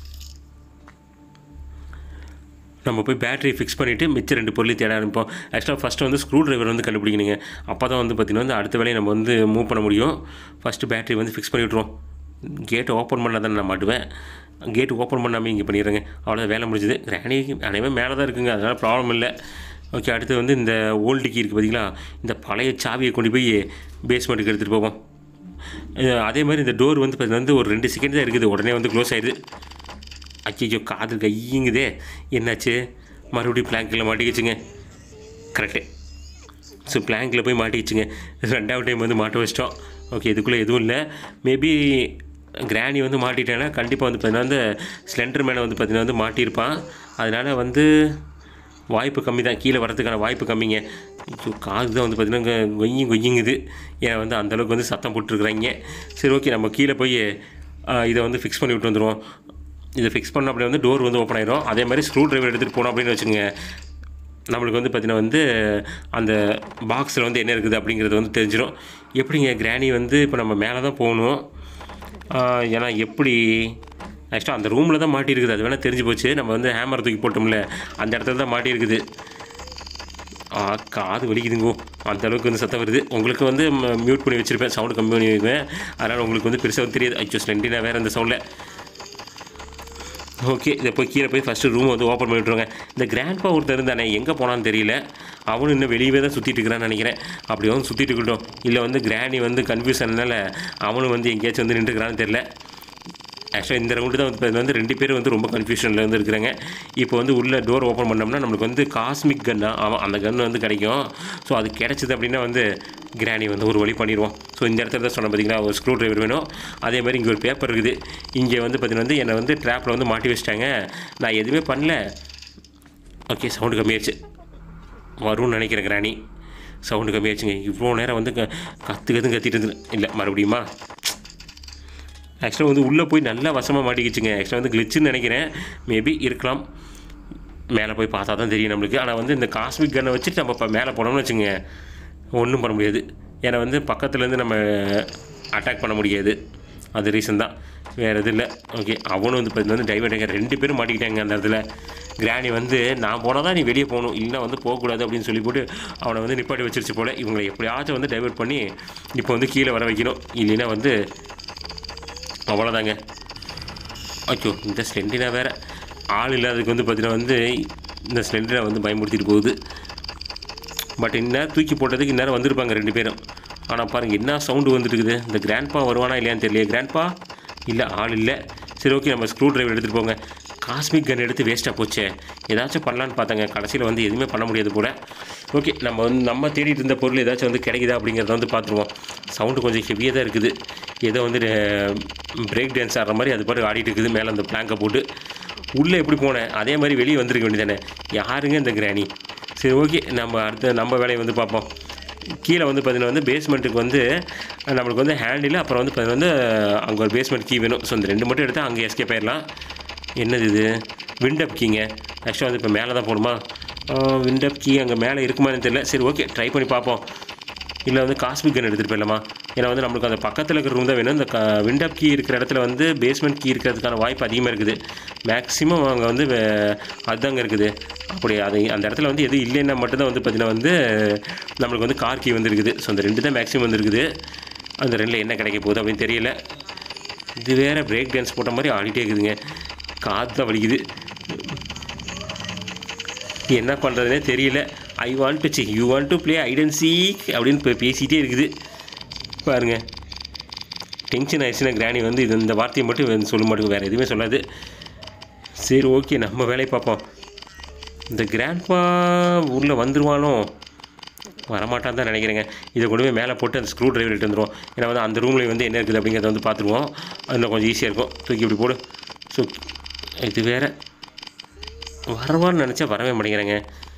நம்ம போய் பேட்டரி ஃபிக்ஸ் பண்ணிவிட்டு மிச்சம் ரெண்டு பொருளையும் தேட ஆரம்பிப்போம். ஆக்சுவலாக ஃபஸ்ட்டு வந்து ஸ்க்ரூ ட்ரைவர் வந்து கண்டுபிடிக்கணுங்க. அப்போ தான் வந்து பார்த்திங்கன்னா வந்து அடுத்த வேலையை நம்ம வந்து மூவ் பண்ண முடியும். ஃபஸ்ட்டு பேட்டரி வந்து ஃபிக்ஸ் பண்ணி விட்ருவோம். கேட்டை ஓப்பன் பண்ணால் தான் நான் மாட்டுவேன். கேட்டு ஓப்பன் பண்ணாமல் இங்கே பண்ணிடுறேங்க. அவ்வளோ வேலை முடிஞ்சுது. கிராணி அனைவரும் மேலே தான் இருக்குங்க, அதனால் ப்ராப்ளம் இல்லை. ஓகே, அடுத்து வந்து இந்த ஓல்டு கீ இருக்குது பார்த்திங்களா, இந்த பழைய சாவியை கொண்டு போய் பேஸ்மெண்ட்டுக்கு எடுத்துகிட்டு போவோம். அதே மாதிரி இந்த டோர் வந்து பார்த்திங்கன்னா வந்து ஒரு ரெண்டு செகண்ட் தான் இருக்குது, உடனே வந்து க்ளோஸ் ஆகிடுது. அச்சோ காது கையுங்குதே, என்னாச்சு? மறுபடியும் பிளாங்கில் மாட்டிக்கிச்சுங்க. கரெக்டு. ஸோ பிளாங்கில் போய் மாட்டிக்கிச்சுங்க. ரெண்டாவது டைம் வந்து மாட்ட வச்சிட்டோம். ஓகே, இதுக்குள்ளே எதுவும் இல்லை. மேபி கிராணி வந்து மாட்டிட்டேன்னா கண்டிப்பாக வந்து பார்த்திங்கன்னா வந்து ஸ்லெண்டர் மேனை வந்து பார்த்திங்கன்னா வந்து மாட்டியிருப்பான். அதனால் வந்து வாய்ப்பு கம்மி தான், கீழே வரதுக்கான வாய்ப்பு கம்மிங்க. காது தான் வந்து பார்த்திங்கன்னா கொய்யும் கொய்யுங்குது. ஏன்னா வந்து அந்தளவுக்கு வந்து சத்தம் போட்டுருக்குறாங்க. சரி ஓகே, நம்ம கீழே போய் இதை வந்து ஃபிக்ஸ் பண்ணி விட்டு வந்துடுவோம். இதை ஃபிக்ஸ் பண்ண அப்படியே வந்து டோர் வந்து ஓப்பன் ஆகிடும். அதே மாதிரி ஸ்க்ரூ ட்ரைவர் எடுத்துகிட்டு போனோம் அப்படின்னு வச்சுக்கோங்க, நம்மளுக்கு வந்து பார்த்திங்கன்னா வந்து அந்த பாக்ஸில் வந்து என்ன இருக்குது அப்படிங்கிறது வந்து தெரிஞ்சிடும். எப்படிங்க கிராணி வந்து இப்போ நம்ம மேலே தான் போகணும், ஏன்னா எப்படி ஆக்சுவலாக அந்த ரூமில் தான் மாட்டியிருக்குது, அது வேணால் தெரிஞ்சு போச்சு. நம்ம வந்து ஹேமர் தூக்கி போட்டோம்ல அந்த இடத்துல தான் மாட்டியிருக்குது. காது வலிக்குதுங்கோ, அந்த அளவுக்கு வந்து சத்தம் வருது. உங்களுக்கு வந்து மியூட் பண்ணி வச்சுருப்பேன், சவுண்டு கம்மி பண்ணி வைப்பேன், அதனால் உங்களுக்கு வந்து பெருசாக வந்து தெரியாது. ஐயோ ஸ்லெண்டினா வேறு இந்த சவுண்டில். ஓகே, இதை போய் கீழே போய் ஃபஸ்ட்டு ரூம் வந்து ஓப்பன் பண்ணி விட்ருவாங்க. இந்த கிராண்ட்பா ஒருத்தர் இருந்தானே எங்கே போனான்னு தெரியல, அவனும் இன்னும் வெளியவே தான் சுற்றிட்டு இருக்கிறான்னு நினைக்கிறேன். அப்படி வந்து சுற்றிட்டு இருக்கட்டும், இல்லை வந்து கிராணி வந்து கன்ஃபியூஷன்னால அவனும் வந்து எங்கேயாச்சும் வந்து நின்றுக்கிறான்னு தெரியல. ஆக்சுவலாக இந்த ரவுண்டு தான் வந்து வந்து ரெண்டு பேரும் வந்து ரொம்ப கன்ஃபியூஷனில் வந்து இருக்கிறாங்க. இப்போ வந்து உள்ள டோர் ஓப்பன் பண்ணோம்னா நம்மளுக்கு வந்து காஸ்மிக் கன்னா அவன் அந்த கன்று வந்து கிடைக்கும். ஸோ அது கிடச்சிது அப்படின்னா வந்து கிராணி வந்து ஒரு வழி பண்ணிடுவோம். ஸோ இந்த இடத்துல தான் சொன்ன பார்த்தீங்கன்னா ஒரு ஸ்க்ரூ ட்ரைவர் வேணும். அதே மாதிரி இங்கே ஒரு பேப்பர் இருக்குது. இங்கே வந்து பார்த்தீங்கன்னா வந்து என்னை வந்து ட்ராப்பில் வந்து மாட்டி வச்சிட்டாங்க, நான் எதுவுமே பண்ணல. ஓகே, சவுண்டு கம்மியாச்சு, வரும்னு நினைக்கிறேன். கிராணி சவுண்டு கம்மியாச்சுங்க. இவ்வளோ நேரம் வந்து க கற்று கற்று கத்திட்டு இருந்து இல்லை மறுபடியுமா. ஆக்சுவலாக வந்து உள்ளே போய் நல்லா வசமாக மாட்டிக்கிச்சுங்க. ஆக்சுவலாக வந்து கிளிச்சுன்னு நினைக்கிறேன், மேபி இருக்கலாம். மேலே போய் பார்த்தா தான் தெரியும் நம்மளுக்கு. ஆனால் வந்து இந்த காஸ்மிக் கன்னை வச்சுட்டு நம்ம இப்போ மேலே போனோம்னு வச்சுங்க ஒன்றும் பண்ண முடியாது. ஏன்னா வந்து பக்கத்துலேருந்து நம்ம அட்டாக் பண்ண முடியாது, அது ரீசன் தான், வேறு எதுவும் இல்லை. ஓகே, அவனும் வந்து இப்போ வந்து டைவர்ட் ஆகிற ரெண்டு பேரும் மாட்டிக்கிட்டாங்க அந்த இடத்துல. கிராணி வந்து நான் போனால் தான் நீ வெளியே போகணும், இல்லைனா வந்து போகக்கூடாது அப்படின்னு சொல்லி போட்டு அவனை வந்து நிப்பாட்டி வச்சிருச்சு போல். இவங்களை எப்படியாச்சும் வந்து டைவர்ட் பண்ணி இப்போ வந்து கீழே வர வைக்கணும், இல்லைன்னா வந்து அவ்வளோதாங்க. ஐயோ, இந்த ஸ்லெண்டினா வேறு ஆள் இல்லாததுக்கு வந்து பார்த்தீங்கன்னா வந்து இந்த ஸ்லெண்டினா வந்து பயமுறுத்திட்டு போகுது. பட் இந்நேரம் தூக்கி போட்டதுக்கு இந்நேரம் வந்திருப்பாங்க ரெண்டு பேரும். ஆனால் பாருங்கள் என்ன சவுண்டு வந்துட்டுருக்குது. இந்த கிராண்ட்பா வருவானா இல்லையான்னு தெரியல. கிராண்ட்பா இல்லை, ஆள் இல்லை. சரி ஓகே, நம்ம ஸ்க்ரூ ட்ரைவர் எடுத்துகிட்டு போங்க. காஸ்மிக் கன் எடுத்து வேஸ்ட்டாக போச்சே, ஏதாச்சும் பண்ணலான்னு பார்த்தாங்க, கடைசியில் வந்து எதுவுமே பண்ண முடியாது போல். ஓகே, நம்ம வந்து நம்ம தேடிட்டு இருந்த பொருள் ஏதாச்சும் வந்து கிடைக்குதா அப்படிங்கிறத வந்து பார்த்துருவோம். சவுண்டு கொஞ்சம் ஹெவியாக தான் இருக்குது, ஏதோ வந்து பிரேக் டான்ஸ் ஆடுற மாதிரி அது பாட்டு ஆடிட்டு இருக்குது மேலே அந்த பிளாங்கை போட்டு. உள்ளே எப்படி போனேன் அதே மாதிரி வெளியே வந்துருக்க வேண்டியதானே, யாருங்க இந்த கிராணி. சரி ஓகே, நம்ம அடுத்த நம்ம வேலையை வந்து பார்ப்போம். கீழே வந்து பார்த்தீங்கன்னா வந்து பேஸ்மெண்ட்டுக்கு வந்து நம்மளுக்கு வந்து ஹேண்டில், அப்புறம் வந்து பார்த்தீங்கன்னா வந்து அங்கே ஒரு பேஸ்மெண்ட் கீ வேணும். ஸோ இந்த ரெண்டு மட்டும் எடுத்தால் அங்கே எஸ்கேப் ஆயிடலாம். என்னது இது, விண்டப் கீங்க. ஆக்சுவலாக வந்து இப்போ மேலே தான் போகணுமா, விண்டப் கீ அங்கே மேலே இருக்குமான்னு தெரியல. சரி ஓகே, ட்ரை பண்ணி பார்ப்போம். இல்லை வந்து காஸ்மிக் கன் எடுத்துகிட்டு போயிடலாமா, ஏன்னா வந்து நம்மளுக்கு அந்த பக்கத்தில் இருக்கிற ரூம் தான் வேணும். இந்த க விண்டப் கீ இருக்கிற இடத்துல வந்து பேஸ்மெண்ட் கீ இருக்கிறதுக்கான வாய்ப்பு அதிகமாக இருக்குது. மேக்ஸிமம் அங்கே வந்து அதுதாங்க இருக்குது. அப்படி அது அந்த இடத்துல வந்து எது இல்லைன்னா மட்டும்தான் வந்து பார்த்திங்கன்னா வந்து நம்மளுக்கு வந்து கார் கீ வந்து இருக்குது. ஸோ அந்த ரெண்டு தான் மேக்ஸிமம் வந்து இருக்குது. அந்த ரெண்டில் என்ன கிடைக்க போகுது அப்படின்னு தெரியல. இது வேறு பிரேக் டான்ஸ் போட்ட மாதிரி ஆடிட்டே இருக்குதுங்க, காது தான் வலிக்குது, என்ன பண்ணுறதுனே தெரியல. I want to see you want to play hide and seek அப்படின்னு இப்போ பேசிகிட்டே இருக்குது பாருங்கள். டென்ஷன் ஆயிடுச்சுன்னா கிராணி வந்து இது இந்த வார்த்தையை மட்டும் வந்து சொல்ல மாட்டேங்குது, வேறு எதுவுமே சொல்லாது. சரி ஓகே, நம்ம வேலையை பார்ப்போம். இந்த கிராண்ட்பா ஊரில் வந்துடுவானோ, வரமாட்டான்னு தான் நினைக்கிறேங்க. இதை கொண்டு போய் மேலே போட்டு அந்த ஸ்க்ரூ ட்ரைவர் எடுத்து வந்துடுவோம். ஏன்னா வந்து அந்த ரூமில் வந்து என்ன இருக்குது அப்படிங்கிறத வந்து பார்த்துருவோம், அதில் கொஞ்சம் ஈஸியாக இருக்கும். தூக்கி இப்படி போடு. ஸோ இது வேறு வரவான்னு நினச்சா வரவே மாட்டேங்கிறேங்க.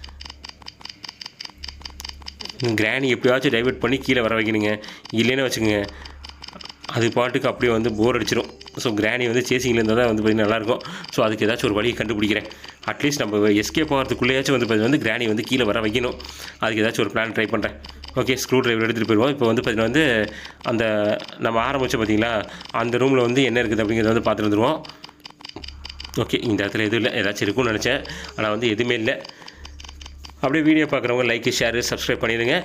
கிராணி எப்படியாச்சும் டைவர்ட் பண்ணி கீழே வர வைக்கணுங்க, இல்லைன்னு வச்சுக்கோங்க அது பாட்டுக்கு அப்படியே வந்து போர் அடிச்சிடும். ஸோ கிராணி வந்து சேசிங்கில் இருந்தால் தான் வந்து பார்த்திங்கன்னா நல்லாயிருக்கும். ஸோ அதுக்கு ஏதாச்சும் ஒரு வழியை கண்டுபிடிக்கிறேன். அட்லீஸ்ட் நம்ம எஸ்கேப் ஆகிறதுக்குள்ளேயாச்சும் வந்து பார்த்திங்கன்னா வந்து கிராணி வந்து கீழே வர வைக்கணும். அதுக்கு ஏதாச்சும் ஒரு பிளான் ட்ரை பண்ணுறேன். ஓகே, ஸ்க்ரூ ட்ரைவர் எடுத்துகிட்டு போயிடுவோம். இப்போ வந்து பார்த்திங்கன்னா வந்து அந்த நம்ம ஆரம்பித்தோம் பார்த்திங்களா, அந்த ரூமில் வந்து என்ன இருக்குது அப்படிங்கிறத வந்து பார்த்துட்டு வந்துடுவோம். ஓகே, இந்த இடத்துல எதுவும் இல்லை, ஏதாச்சும் இருக்கும்னு நினச்சேன், ஆனால் வந்து எதுவுமே இல்லை. அப்படியே வீடியோ பார்க்குறவங்க லைக்கு ஷேரு சப்ஸ்கிரைப் பண்ணிடுங்க.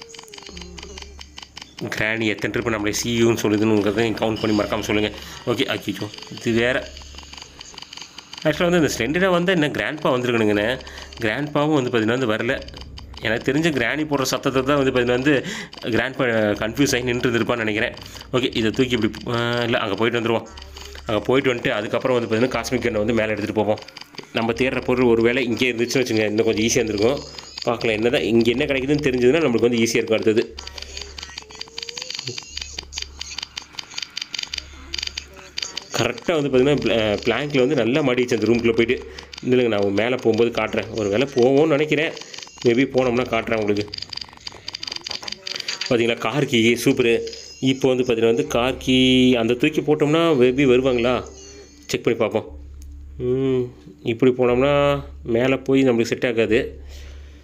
கிராணி எத்தனை ட்ரிப்பு நம்மளை சியூன்னு சொல்லுதுன்னு கவுண்ட் பண்ணி மறக்காமல் சொல்லுங்கள். ஓகே, ஆக்கிச்சோ இது வேறு. ஆக்சுவலாக வந்து இந்த ஸ்லெண்டராக வந்து என்ன கிராண்ட்பா வந்துருக்கணுங்கண்ணே, கிராண்ட்பாவும் வந்து பார்த்திங்கன்னா வந்து வரல. எனக்கு தெரிஞ்ச கிராணி போடுற சத்தத்தை தான் வந்து பார்த்திங்கன்னா வந்து கிராண்ட்பா கன்ஃபியூஸ் ஆகி நின்று இருப்பான்னு நினைக்கிறேன். ஓகே, இதை தூக்கி இப்படி இல்லை அங்கே போயிட்டு வந்துடுவோம். அங்கே போயிட்டு வந்துட்டு அதுக்கப்புறம் வந்து பார்த்திங்கன்னா காஸ்மிக் கன்னை வந்து மேலே எடுத்துகிட்டு போவோம். நம்ம தேடுற பொருள் ஒரு வேளை இங்கே இருந்துச்சுன்னு வச்சுங்க, இன்னும் கொஞ்சம் ஈஸியாக இருந்திருக்கும். பார்க்கலாம் என்ன தான் இங்கே என்ன கிடைக்குதுன்னு தெரிஞ்சதுன்னா நம்மளுக்கு வந்து ஈஸியாக இருக்கும். அடுத்தது கரெக்டாக வந்து பார்த்திங்கன்னா பிளாங்கில் வந்து நல்லா மாட்டிச்சு அந்த ரூம்குள்ளே போய்ட்டு. இல்லைங்க, நான் மேலே போகும்போது காட்டுறேன். ஒரு வேளை போவோம்னு நினைக்கிறேன், மேபி போனோம்னா காட்டுறேன் உங்களுக்கு. பார்த்தீங்களா கார் கீ சூப்பரு. இப்போ வந்து பார்த்திங்கன்னா வந்து கார் கீ அந்த தூக்கி போட்டோம்னா மேபி வருவாங்களா, செக் பண்ணி பார்ப்போம். இப்படி போனோம்னா மேலே போய் நம்மளுக்கு செட் ஆகாது.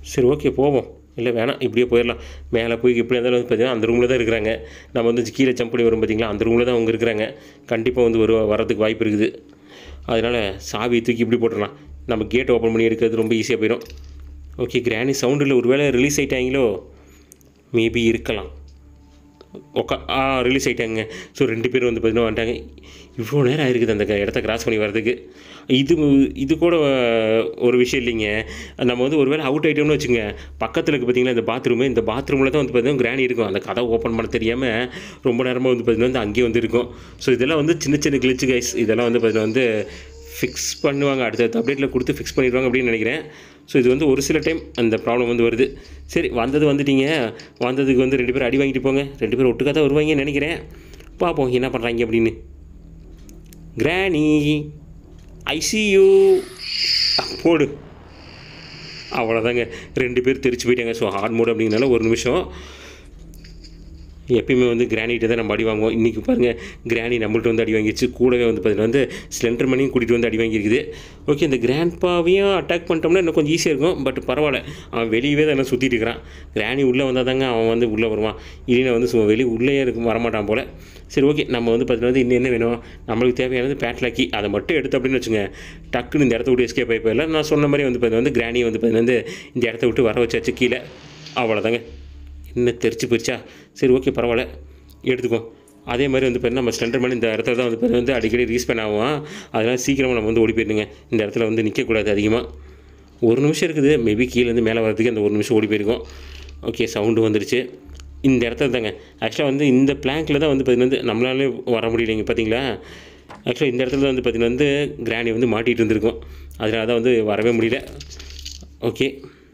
சரி ஓகே போவோம். இல்லை வேணாம் இப்படியே போயிடலாம். மேலே போய் எப்படி இருந்தாலும் வந்து பார்த்தீங்கன்னா அந்த ரூமில் தான் இருக்கிறாங்க. நம்ம வந்து கீழே ஜம்ப் பண்ணி வரும் பார்த்தீங்களா, அந்த ரூமில் தான் அவங்க இருக்கிறாங்க. கண்டிப்பாக வந்து ஒரு வரதுக்கு வாய்ப்பு இருக்குது. அதனால் சாவி தூக்கி இப்படி போட்டுடலாம். நம்ம கேட் ஓப்பன் பண்ணி எடுக்கிறது ரொம்ப ஈஸியாக போயிடும். ஓகே கிராணி சவுண்டில் ஒரு வேளை ரிலீஸ் ஆகிட்டாங்களோ, மேபி இருக்கலாம். உக்கா ஆ ரிலீஸ் ஆகிட்டாங்க. ஸோ ரெண்டு பேரும் வந்து பார்த்தீங்கன்னா வந்துட்டாங்க. இவ்வளோ நேரம் ஆயிருக்குது அந்த இடத்த கிராஸ் பண்ணி வர்றதுக்கு. இது இது கூட ஒரு விஷயம் இல்லைங்க. நம்ம வந்து ஒரு வேளை அவுட் ஆகிட்டோம்னு வச்சுங்க, பக்கத்தில் இருக்குது பார்த்தீங்களா இந்த பாத்ரூமு, இந்த பாத்ரூமில் தான் வந்து பார்த்தீங்கன்னா கிராணி இருக்கும். அந்த கதை ஓப்பன் பண்ண தெரியாமல் ரொம்ப நேரமாக வந்து பார்த்தீங்கன்னா வந்து அங்கேயே வந்து இருக்கும். ஸோ இதெல்லாம் வந்து சின்ன சின்ன கிளிச்சு கைஸ். இதெல்லாம் வந்து பார்த்தீங்கன்னா வந்து ஃபிக்ஸ் பண்ணுவாங்க, அடுத்தடுத்த அப்டேட்டில் கொடுத்து ஃபிக்ஸ் பண்ணிடுவாங்க அப்படின்னு நினைக்கிறேன். ஸோ இது வந்து ஒரு சில டைம் அந்த ப்ராப்ளம் வந்து வருது. சரி வந்தது வந்துட்டீங்க, வந்ததுக்கு வந்து ரெண்டு பேரும் அடி வாங்கிட்டு போங்க. ரெண்டு பேரும் ஒட்டுக்காக தான் வருவாங்கன்னு நினைக்கிறேன். பார்ப்போம் என்ன பண்ணுறாங்க அப்படின்னு. கிராணி ஐ சி யூ போடு. அவ்வளோதாங்க, ரெண்டு பேர் தெரிச்சு போயிட்டாங்க. ஸோ ஹார்ட் மோட் அப்படிங்கிறனால ஒரு நிமிஷம். எப்பயுமே வந்து கிராணிகிட்ட தான் நம்ம அடி வாங்குவோம். இன்றைக்கி பாருங்கள் கிராணி நம்மள்ட்ட வந்து அடி வாங்கிடுச்சு. கூடவே வந்து பார்த்தீங்கன்னா வந்து ஸ்லெண்டர் மணியும் கூட்டிகிட்டு வந்து அடி வாங்கியிருக்குது. ஓகே இந்த கிராண்ட்பாவையும் அட்டாக் பண்ணிட்டோம்னா இன்னும் கொஞ்சம் ஈஸியாக இருக்கும். பட் பரவாயில்ல, அவன் வெளியவே தான் என்ன சுற்றிட்டு இருக்கிறான். கிராணி உள்ளே வந்தால் தாங்க அவன் வந்து உள்ளே வருவான். இல்லைன்னா வந்து சும்மா வெளியே உள்ளே இருக்கும் வரமாட்டான் போல். சரி ஓகே நம்ம வந்து பார்த்தீங்கன்னா வந்து இன்னும் என்ன வேணும், நம்மளுக்கு தேவையானது பேட்லாக்கி, அதை மட்டும் எடுத்து அப்படின்னு வச்சுங்க டக்குன்னு இந்த இடத்த விட்டு எஸ்கேப் ஆகி போயிடல. நான் சொன்ன மாதிரி வந்து பார்த்தீங்கன்னா வந்து கிராணியை வந்து பார்த்தீங்கன்னா வந்து இந்த இடத்த விட்டு வர வச்சாச்சு கீழே. அவ்வளோதாங்க. இன்னும் தெரிச்சு போயிடுச்சா? சரி ஓகே பரவாயில்ல எடுத்துக்கோ. அதே மாதிரி வந்து பார்த்தீங்கன்னா நம்ம ஸ்லெண்டர் மேன் இந்த இடத்துல தான் வந்து வந்து அடிக்கடி ரீஸ்பெண்ட் ஆகும். அதனால் சீக்கிரமாக நம்ம வந்து ஓடி போயிருந்துங்க. இந்த இடத்துல வந்து நிற்கக்கூடாது அதிகமாக. ஒரு நிமிஷம் இருக்குது, மேபி கீழேருந்து மேலே வரதுக்கு அந்த ஒரு நிமிஷம் ஓடி போயிருக்கோம். ஓகே சவுண்டு வந்துருச்சு. இந்த இடத்துல தாங்க ஆக்சுவலாக வந்து இந்த பிளாங்கில் தான் வந்து பார்த்தீங்கன்னா வந்து நம்மளாலே வர முடியலைங்க பார்த்தீங்களா. ஆக்சுவலாக இந்த இடத்துல தான் வந்து பார்த்தீங்கன்னா வந்து கிராணி வந்து மாட்டிகிட்டு இருந்திருக்கும். அதனால தான் வந்து வரவே முடியல. ஓகே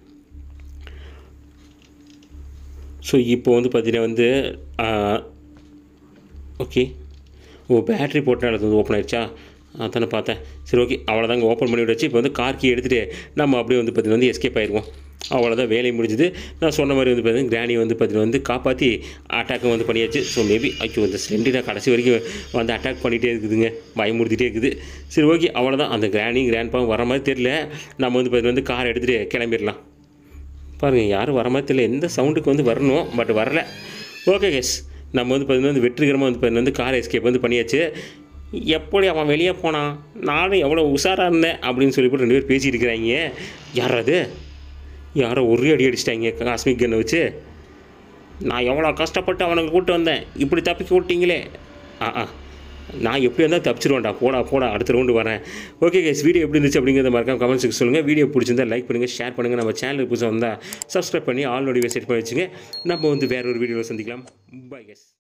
ஸோ இப்போ வந்து பார்த்தீங்கன்னா வந்து ஓகே ஓ பேட்ரி போட்டனால அது வந்து ஓப்பன் ஆகிடுச்சா, அதானே பார்த்தேன். சரி ஓகே அவ்வளோதாங்க, ஓப்பன் பண்ணி விட்டாச்சு. இப்போ வந்து கார் கீ எடுத்துகிட்டு நம்ம அப்படியே வந்து பார்த்தீங்கன்னா வந்து எஸ்கேப் ஆகிடுவோம். அவ்வளோதான் வேலையை முடிஞ்சுது. நான் சொன்ன மாதிரி வந்து பார்த்தீங்கன்னா கிராணி வந்து பார்த்தீங்கன்னா வந்து காப்பாற்றி அட்டாக்கும் வந்து பண்ணியாச்சு. ஸோ மேபி ஐயோ இந்த ஸ்லெண்டரை கடைசி வரைக்கும் வந்து அட்டாக் பண்ணிகிட்டே இருக்குதுங்க, பயமுறுத்திட்டே இருக்குது. சரி ஓகே அவ்வளோதான், அந்த கிராணி கிராண்ட்பாவும் வர மாதிரி தெரியல. நம்ம வந்து பார்த்தீங்கன்னா வந்து கார் எடுத்துகிட்டு கிளம்பிடலாம். பாருங்கள் யாரும் வர மாதிரி தெரியல, எந்த சவுண்டுக்கு வந்து வரணும் பட் வரல. ஓகே கேஸ் நம்ம வந்து பார்த்தீங்கன்னா வந்து வெற்றிகரமாக வந்து பார்த்தீங்கன்னா வந்து கார் எஸ்கேப் வந்து பண்ணியாச்சு. எப்படி அவன் வெளியே போனான், நானும் எவ்வளோ உஷாராக இருந்தேன் அப்படின்னு சொல்லி போட்டு ரெண்டு பேர் பேசிகிட்டு இருக்கிறாங்க. யார் அது, யாரோ ஒரே அடி அடிச்சிட்டாங்க காஸ்மிக் கன்னை வச்சு. நான் எவ்வளோ கஷ்டப்பட்டு அவனுக்கு கூப்பிட்டு வந்தேன், இப்படி தப்பிக்க விட்டீங்களே. ஆ ஆ நான் எப்படி இருந்தால் தப்பிச்சிருவேன்டா, போடா போடா அடுத்த ரவுண்டு வரேன். ஓகே கைஸ் வீடியோ எப்படி இருந்துச்சு அப்படிங்கிறத மறக்காம கமெண்ட்ஸுக்கு சொல்லுங்கள். வீடியோ பிடிச்சிருந்தா லைக் பண்ணுங்கள், ஷேர் பண்ணுங்கள். நம்ம சேனலுக்கு புதுசாக வந்தால் சப்ஸ்கிரைப் பண்ணி ஆல் நோட்டிஃபிகேஷன் செட் பண்ணி வச்சுங்க. நம்ம வந்து வேற ஒரு வீடியோவில் சந்திக்கலாம். Bye guys.